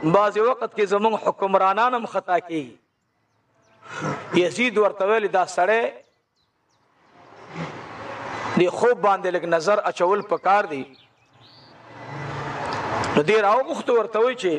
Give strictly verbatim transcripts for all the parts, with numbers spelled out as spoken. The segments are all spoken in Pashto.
بعض وقت کې زمونږ حکمرانان هم خطا کیږي. یزید ورته ویل دا سړی دی خوب باندې لږ نظر اچول پکار دی. نو دې راوغوښتو ورته وایي چې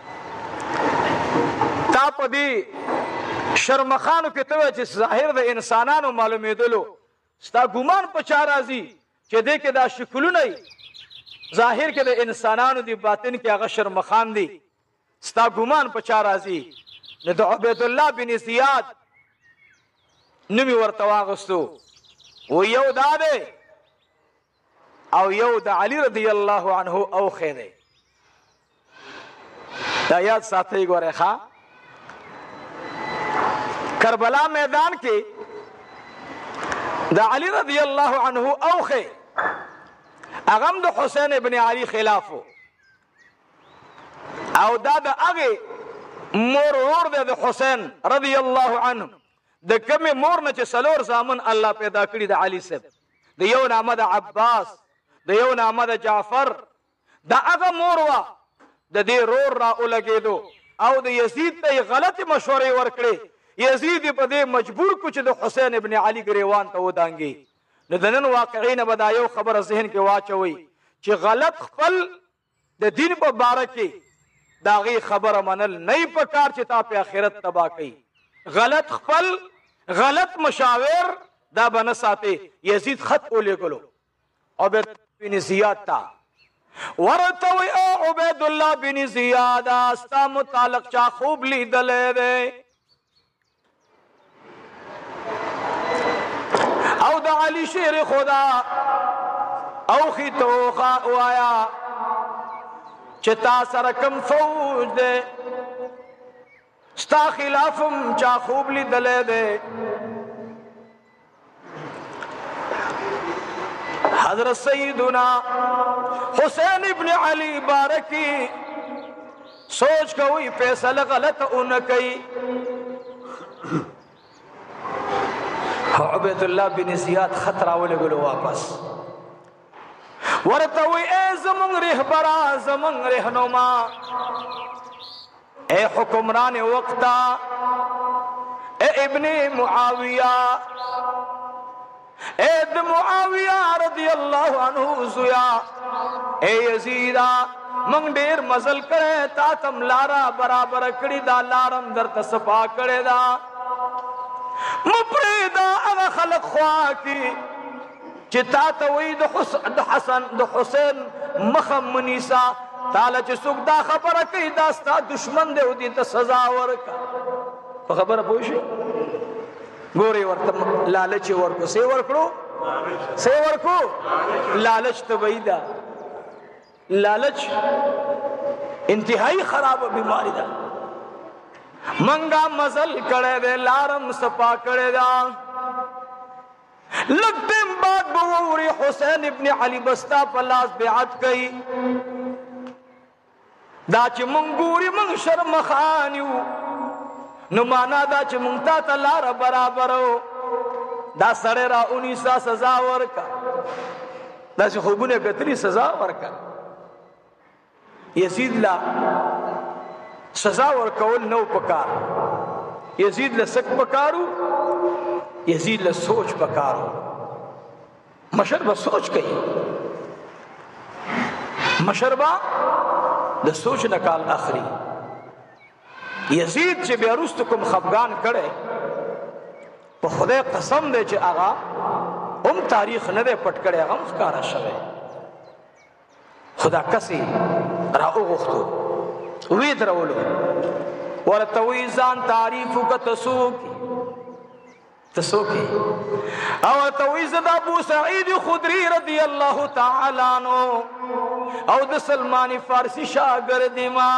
تا په دې شرمخانو کې ته وایې چې ظاهر د انسانانو معلومېدلو ستا ګمان په چا راځي چې دې کې دا شکلونه وي ظاهر کې د انسانانو دی باطن کې هغه شرمخان دی ستا ګمان په چا راځي. نو د عبید الله بن زیاد نومي ورته واغستو و یو دا دی او یو د علي رضی الله عنه اوخی دی. دا یاد ساتئ ګورئ ښه کربلا میدان کې د علي رضی الله عنه اوخی هغه هم د حسین ابن علي خلافو او دا د هغې مور ورور دی د حسین رضی الله عنه د کمې مور نه چې څلور زامن الله پیدا کړي د علي صاحب د یو نامه د عباس د یو نامه د جعفر د هغه مور وه د دې رور را ولګېدو او د یزید ته یې غلطې مشورې ورکړې. یزید یې په دې مجبور کړو چې د حسین ابن علي ګریوان ته ودانګي. نو د نن واقعي نه به دا یو خبره ذهن کې واچوئ چې غلط خپل د دین په باره کې د هغې خبره منل نه یې پکار چې تا په آخرت تباه کوي. غلط خپل غلط مشاور دا به نه ساتې. یزید خط ولېږلو عبید بن زیاد ته ورته وی او عبید الله بن زیاد ستا متعلق چا خوب لیدلی دی او د علي شیر خدا اوخی تو وایا چې تا سره کم فوج دی ستا خلافم چا خوب لیدلی دی. حضرت سیدنا حسین ابن علی بارکی سوچ کوئی فیصلہ غلط اون کئی. عبید اللہ بن زیاد خطرہ ولګلو واپس ورته وی اے زمون رهبرا زمون رهنما اے حکمران وقتا اے ابن معاویہ اے د معاویہ رضی اللہ عنہ زویا اے یزیدا منگ ډیر مزل کرے تا تم لارا برابر کړی دا لارم در تصفا کړی دا مپریدا هغه خلق خوا کی چې تا ته وی د حسن د حسین مخم منیسا تعالی چې څوک دا خبره کوي دا ستا دشمن دی او دې ته سزا ورکا. په خبره پوه شئ ګورې ورته لالچ ورکو سی ورکړو سی ورکو لالچ طبعی ده. لالچ انتہائی خراب بیماری ده. منگا مزل کړه دے لارم سپا کړه دا لگتم بعد بوری حسین ابن علی بستا پلاس بیعت کئی دا چی منگوری من شرم خانیو نو مانا دا چی منگتا تا لار برابرو دا سڑے را انیسا سزا ورکا دا چی خوبونے کتنی سزا ورکا. یزید لا سزا ورکول نو پکار یزید لسک پکارو یزید لسوچ پکارو. مشربہ سوچ کئی مشربہ د سوچ نکال اخری. یزید چې بیا وروسته کوم خفګان کړی په خدای قسم دی چې هغه هم تاریخ نه دی پټ کړی هغه هم ښکاره شوی. خدا کسې را وغوښتو وی درولو ورته وی ځان تعریف وکړه ته څوک ته څوک او ورته وی زه د ابو سعید خدري رضی الله تعالی عنه او د سلمان فارسی شاګرد ما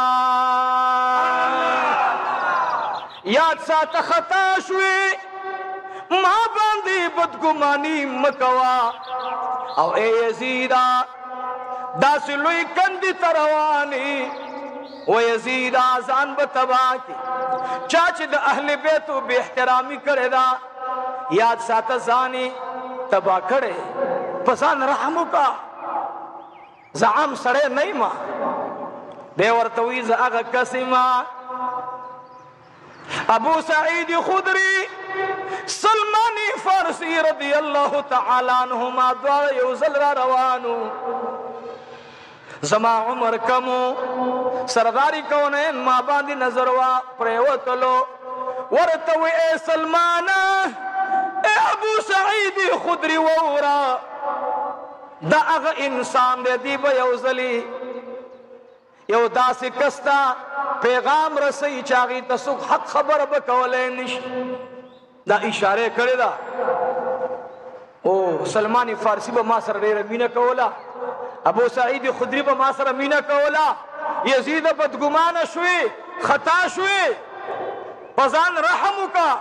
یاد ساته خطا شوی ما باندې بدګمانی مکوا او اے یزیدا داس لوی کندی تروانی و یزید آزان بتبا کی چاچ دا اہل بیتو بے احترامی کرے دا یاد ساتا زانی تبا کرے پسان رحمو کا زعام سڑے نہیں ماں دی ورته وی زه هغه کس یمه ابو سعید خدری سلمان فارسی رضی الله تعالی عنہما دواړه یو ځل را روانو زما عمر کمو سرداری کونین ما باندې نظر وا پریوتلو ورته وی اے سلمان اے ابو سعید خدری وورا دا هغه انسان دی دی به یو ځلی یو داسې کستا پیغام رسي چې هغې ته څوک حق خبره به کولی نشي دا اشاره کړې ده او سلمان فارسی به ما سره ډېره مینه کوله ابو سعید خدری به ما سره مینه کوله یزید بدګمانه شوې خطا شوې په ځان رحم وکړه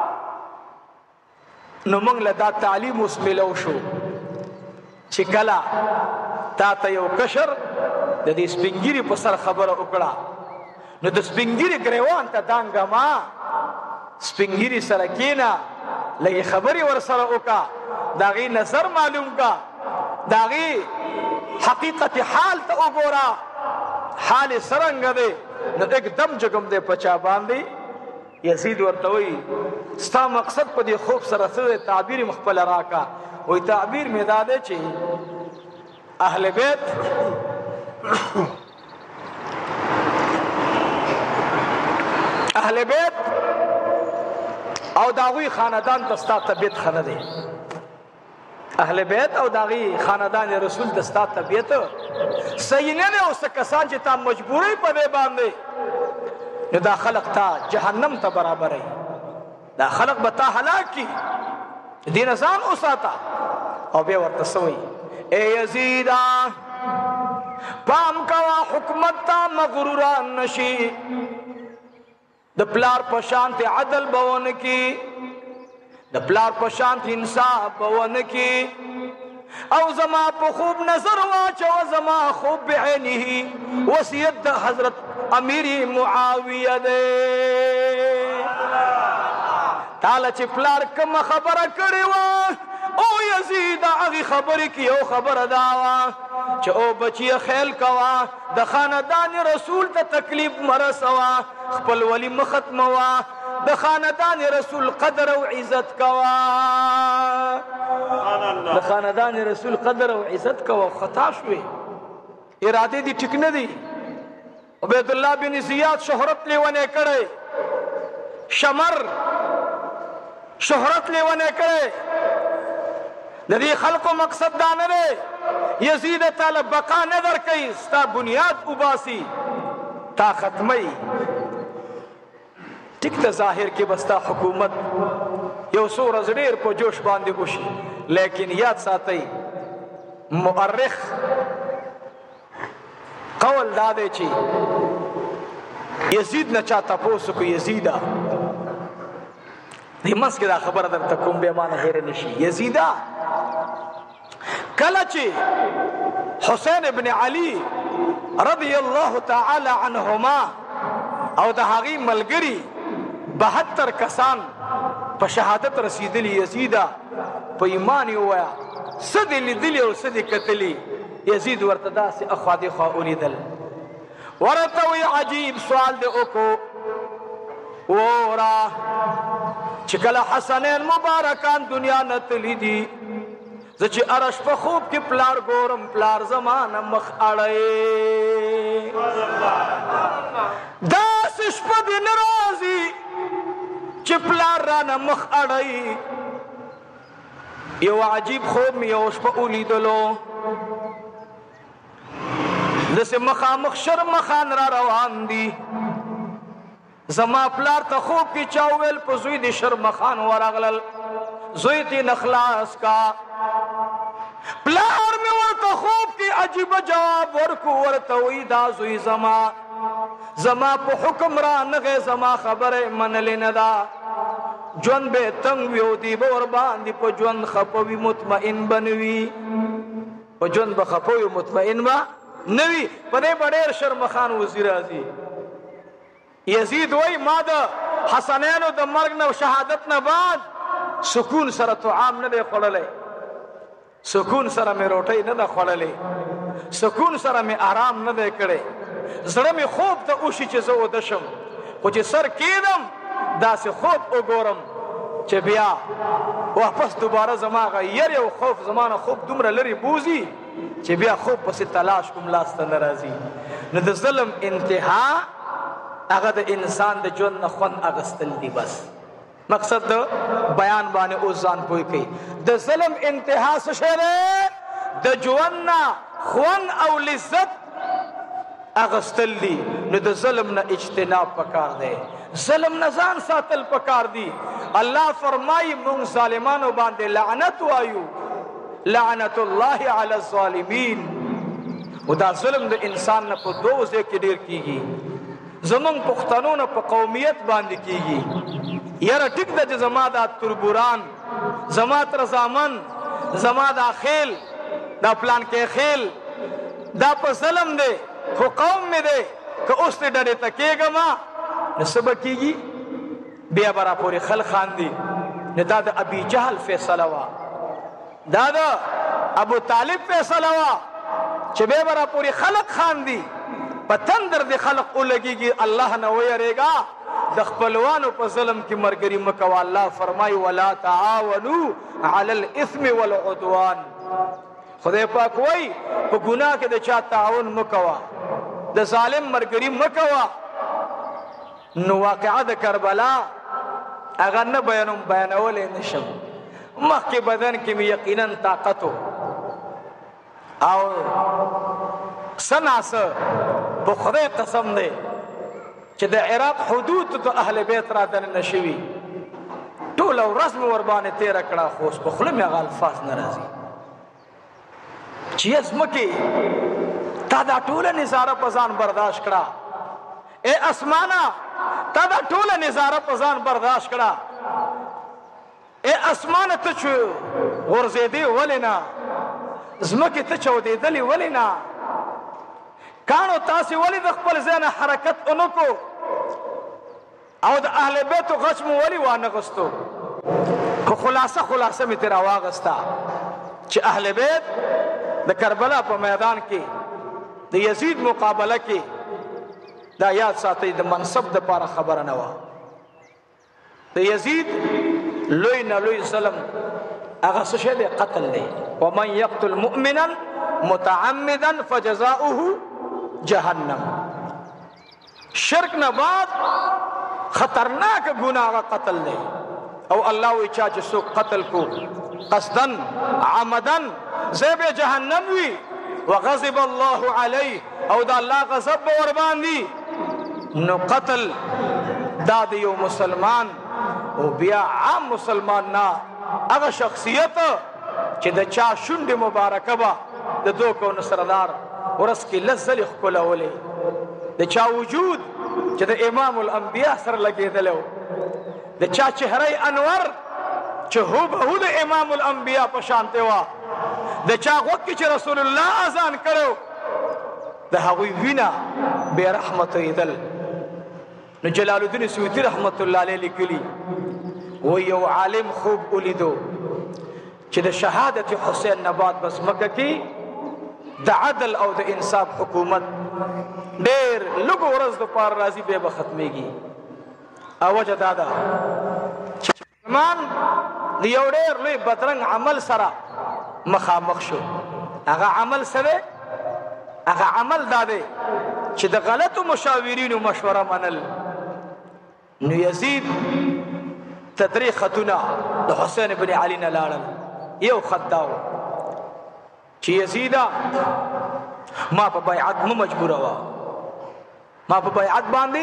نو موږ له دا تعلیم اوس میلو شو چې کله تا ته یو کشر د دې سپینګیري په سر خبره وکړه نو د سپینګیري ګریوان ته دانګه ما سپینګیري سره کېنه لږې خبرې ورسره وکړه د هغې نظر معلوم کړه د هغې حقیقت حال ته وګوره حال یې څرنګه دی نو اکدم جګم دی په چا باندې یزید ورته وایي ستا مقصد په دې خوب سره څه دی تعبیر مې خپله راکړه وایي تعبیر مې دا دی چې اهل بیت اهل بیت او داغوی خاندان دستا طبیعت خانه دی اهل بیت او داغوی خاندان رسول دستا طبیعت صحیح نه دی اوس کسان چې تا مجبوری په دې باندې نو دا خلق تا جهنم ته برابرای دا خلق به تا هلاک کی دین ځان اوساته او بیا ورته سوی اے یزیدا پام کوا حکمت تا مغروران نشی د پلار په شانت عدل بون کی د پلار په شانت انصاف بون کی او زما په خوب نظر واچو زما خوب بعینه وصیت د حضرت امیر معاویه ده تعالی چې پلار کوم خبره کړې وه او یزید هغې خبرې کې یو خبره دا وه چې او بچیه خیل کوه د خاندان رسول ته تکلیف مه رسوه خپل ولی مه ختموه د خاندان رسول قدر او عزت کوه د خاندان رسول قدر او عزت کوه خطا شوې اراده دي ټیک نه دي عبید الله بن زیاد شهرت لیونی کړی شمر شهرت لیونی کړی د دې خلقو مقصد دا نه دی یزید تعالی بقا نه درکوي ستا بنیاد وباسي تا ختموي ټیک ته ظاهر کې به ستا حکومت یو څو ورځې ډېر په جوش باندې وشي لیکن یاد ساتئ مؤرخ قول دا دی چې یزید نه چا تپوس وکړو یزیده دې منځ کې دا خبره درته کوم بیا مانه هېره نه شي یزیده کله چې حسین ابن علی رضی الله تعالی عنهما او د هغې ملګري بهتر کسان په شهادت رسیدلی یزیده په ایمان یې ووایه څه دې لیدلي او څه دې کتلي یزید ورته داسې اخوا دېخوا ولیدل ورته وی عجیب سوال دې وکړو ووره چې کله حسنین مبارکان دنیا نه تلي دي زه چې هره شپه خوب کې پلار ګورم پلار زمانه مخ اړی داسې شپه دې نه راځي چې پلار رانه مخ اړی یو عجیب خوب مې یو شپه ولیدلو داسې مخامخ شرمخان را روان دي زما پلار ته خوب کې چا وویل په زوی د شرمخان ورغلل زوی تې نخلاص کا پلار مې ورته خوب کې عجیبه جواب ورکو ورته وی دا زوی زما زما په حکم را نغې زما خبره منلې نه ده ژوند به تنګ وي او دی به ورباندې په ژوند خفه وي مطمئن به نه وي په ژوند به خفه وي مطمئن به نه وي په دې به ډېر شرمخان وزیر راځي یزید وای ما د حسنینو د مرګ نه شهادت نه بعد سکون سره طعام نه دی خوړلی سکون سره مې روټۍ نه ده خوړلې سکون سره مې آرام نه دی کړی زړه مې خوب ته وشي چې زه اوده شم، خو چې سر کېدم داسې خوب وګورم چې بیا واپس دوباره زما هغه یری او خوف زما نه خوب دومره لرې بوځي چې بیا خوب پسې تلاش کوم لاس ته نه راځي. نو د ظلم انتها هغه د انسان د ژوند نه خوند اخیستل دي. بس مقصد د بیان باندې اوس ځان پوه کوي. د ظلم انتها څه شی دی؟ د ژوند نه خوند او لذت اخیستل دي. نو د ظلم نه اجتناب پکار دی، ظلم نه ځان ساتل پکار دي. الله فرمایي موږ ظالمانو باندې لعنت وایو، لعنت الله علی الظالمین. او دا ظلم د انسان نه په دوو ځای کې ډېر کېږي. زمونږ پښتنو نه په قومیت باندې کېږي. یاره ټیک ده چې زما دا تربوران، زما تر زامن، زما دا خیل، دا پلان کې خیل، دا په ظلم دی، خو قوم مې دی که اوس دې ډډې ته کېږم نو څه به کېږي؟ بیا به راپورې خلک خاندي. نو دا د ابي جهل فیصله وه، دا د ابو طالب فیصله وه چې بیا به راپورې خلک خاندي، په تندر د خلق ولګېږي. الله نه ویرېږه، د خپلوانو په ظلم کې ملګري مه کوه. الله فرمایي ولا تعاونوا علی الاثم والعدوان. خدای پاک وایي په ګناه کې د چا تعاون مه کوه، د ظالم ملګري مه کوه. نو واقعه د کربلا هغه نه بیانوم، بیانولی نه شم. مخکې بدن کې مې یقینا طاقت و او څه ناڅه په خدای قسم دی چې د عراق حدود ته اهل بیت را دننه شوي، ټوله ورځ مې ورباندې تېره کړه، خو اوس په خوله مې هغه الفاظ نه راځي چې یې ځمکې تا دا ټوله نظاره په ځان برداشت کړه. ای اسمانه تا دا ټوله نظاره په ځان برداشت کړه. ای اسمانه ته چې غورځېدې ولې نه؟ ځمکې ته چودېدلې ولې نه؟ کانو تاسې ولې د خپل ځای نه حرکت ونه کو او د اهل بیتو غچ مو ولې وانغستو؟ خو خلاصه خلاصه مې ترې راواغسته چې اهل بیت د کربلا په میدان کې د یزید مقابله کې دا یاد ساتئ د منصب دپاره خبره نه وه. د یزید لوی نه لوی ظلم هغه څه شی دی؟ قتل دی. ومن یقتل مؤمنا متعمدا فجزاؤه جهنم. شرک نه بعد خطرناک گناه قتل دی. او الله وی چا چې څوک قتل کو قصدن عمدن زیب جهنم وی وغضب الله علیه او دا الله غضب ور باندې. نو قتل دا د یو مسلمان او بیا عام مسلمان نه هغه شخصیت چې د چا شونډې مبارکه به د دوکو نصردار ورځ کې لس ځلې ښکلولې، د چا وجود چې د امام الانبیا سره لګېدلی و، د چا چهره انور چې هوبهو د امام الانبیا په شانتې وه، د چا غوږ کې چې رسول الله اذان کړی د هغوی وینه بې رحمه تویېدل. نو جلال الدین سیوطي رحمت الله علیه لیکلي و یو عالم خوب ولیدو چې د شهادت حسین نه بعد په ځمکه کې د عدل او د انصاف حکومت ډېر لږ ورځ دپاره راځي بیا به ختمېږي. او وجه دا ده چې مسلمان د یو ډېر لوی بدرنګ عمل سره مخامخ شو. هغه عمل څه دی؟ هغه عمل دا دی چې د غلطو مشاورینو مشوره منل. نو یزید ته درې خطونه د حسین بن علي نه لاړل. یو خط دا و چې یزیده ما په بیعت مه مجبوروه، ما په بیعت باندې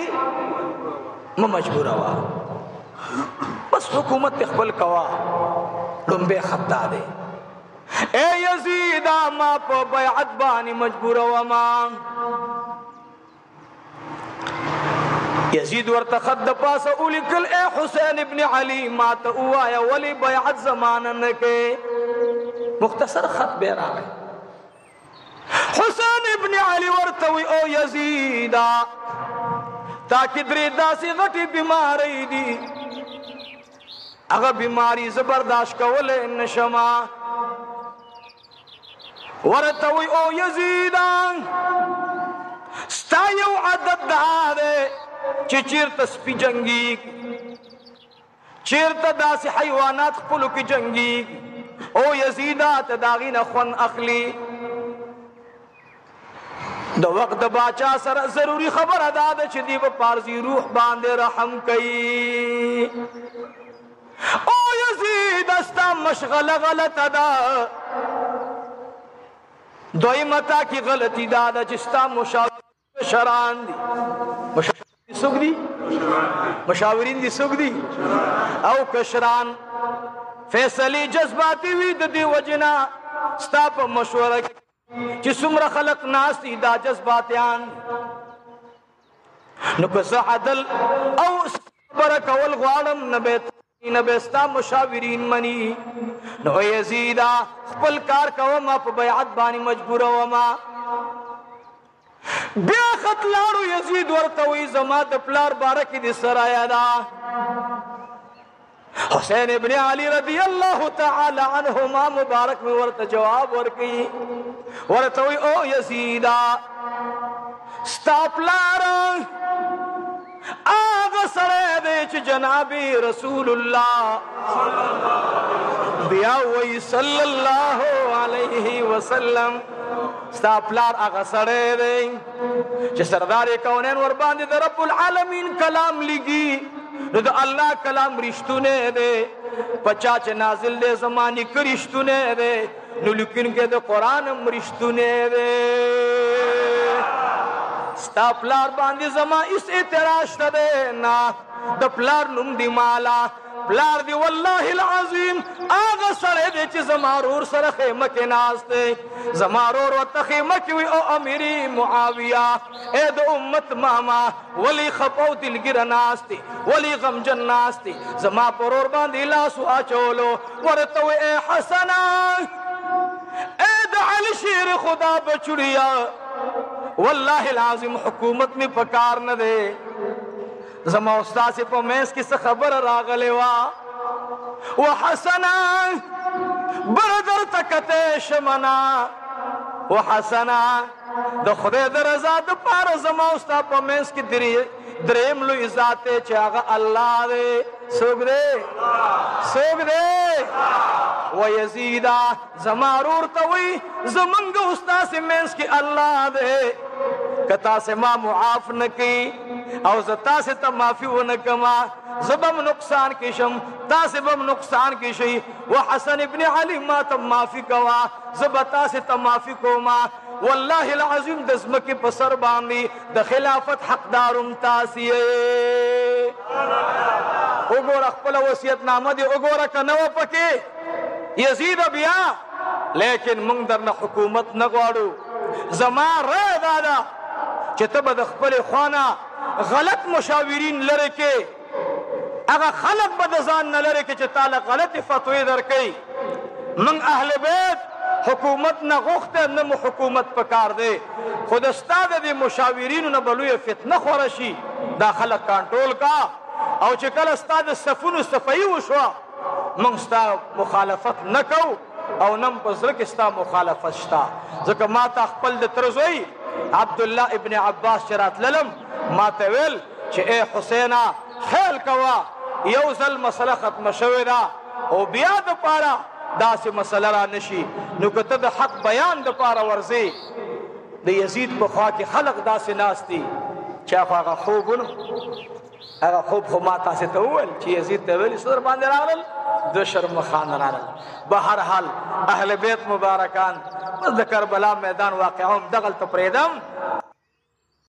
مه مجبوروه، بس حکومت خپل کوه. لومبی خط دا دی اے یزیده ما په بیعت باندې مجبوروه ما. یزید ورته خط د پاسه ولیکل اے حسین ابن علي ما ته ووایه ولې بیعت زمانه نه کې؟ مختصر خط بیا راغی. حسین ابن علي ورته وی او یزیده تا کې درې داسې غټې بیمارۍ دي، هغه بیماري زه برداشت کولی نه شمه. ورته وی او یزیده ستا یو عادت دا دے چی چیرتا سپی جنگی چیرتا داسی حیوانات خپلو کی جنگی او یزیدات داغین خون اخلی دا وقت باچا سر ضروری خبر ادا دے چی دی با پارزی روح باندے رحم کئی او یزید استا مشغل غلط ادا دوئی متا کی غلطی دادا جستا مشاور شران دی مشاورین دی سک دی مشاورین دی سک دی او کشران فیصلی جذباتی وی دی وجنا ستا پا مشورہ چی سمر خلق ناس دی دا جذباتیان نکس عدل او برک والغوارم نبیت نبیستا مشاورین منی نو یزیدہ خپل کار کا وما پا بیعت بانی مجبور وما بیا خط لارو یزید ورطوی زماد پلار بارکی دی سرایا دا حسین ابن علی رضی اللہ تعالی عنہما مبارک میں ورط جواب ورکی ورطوی او یزیدہ ستا پلار آغا سرے دیچ جنابی رسول اللہ بیاوی صلی اللہ علیہ وسلم ستا پلار آغا سرے دے چھ سردار کونین ورباندی دے رب العالمین کلام لگی نو دا اللہ کلام رشتونے دے پچاچ نازل دے زمانی کرشتونے دے نو لکن کے دے قرآن رشتونے دے ستا پلار باندی زمان اس اعتراش دے نا دا پلار نم دی مالا پلار دی واللہ العظیم آغا سڑے دے چی زمارور سر خیمک ناستے زمارور و تخیمک وی او امیری معاویہ اے دا امت ماما ولی خپو دل گر ناستے ولی غم جن ناستے زما پرور باندی لاسو آچولو ورطو اے حسنا اے دا علی شیر خدا بچڑیا واللہ العظیم حکومت میں پکار نہ دے زما استاد سے پا میں اس کی سے خبر راغلے وا وحسنا بردر تکتے شمنا وحسنا دا خدای در ازاد پار زما استاد پا میں اس کی دریم لو ازاتے چاگا اللہ دے سوگ دے سوگ دے ویزیدہ زمارور توی زمنگ استاد سے میں اس کی اللہ دے کتا سے ما معاف نکی او زتا سے تا معافی و نکما زبم نقصان کشم تا سے بم نقصان کشی وحسن ابن علی ما تا معافی کوا زبتا سے تا معافی کوما واللہ العظیم دزمکی پسر باندی دا خلافت حق دارم تاسیے اگور اخپل وسیعت نامہ دی اگور کنو پکے یزید بیا لیکن منگ درنا حکومت نگوارو زمان رہ دادا چتب دخپل خوانا غلط مشاورین لرکے اگا خلق بدزان نہ لرکے چتالا غلط فتوی در کئی من اہل بیت حکومت نہ غخت نہ حکومت پکار دے خود استاد دی مشاورین نہ بلوی فتنہ خورشی دا خلق کانٹرول کا او چکل استاد صفون صفائی وشوا من استا مخالفت نکو او نم بزرک استا مخالفت شتا ذکر ما تا اخپل دی ترزوئی عبداللہ ابن عباس چرات للم ما تاویل چه اے حسینا خیل کوا یوزل مسئلہ ختم شویدہ او بیاد پارا دا سی مسئلہ را نشی نکتا دا حق بیان دا پارا ورزی دا یزید بخوا کی خلق دا سی ناستی چاہو آگا خوبنو اگا خوب خو ما تاسی تاول چی یزید تاویل صدر باندے راغل دو شرم خان راغل بہرحال اہل بیت مبارکان بس دا کربلا میدان واقعهم دغل تپریدم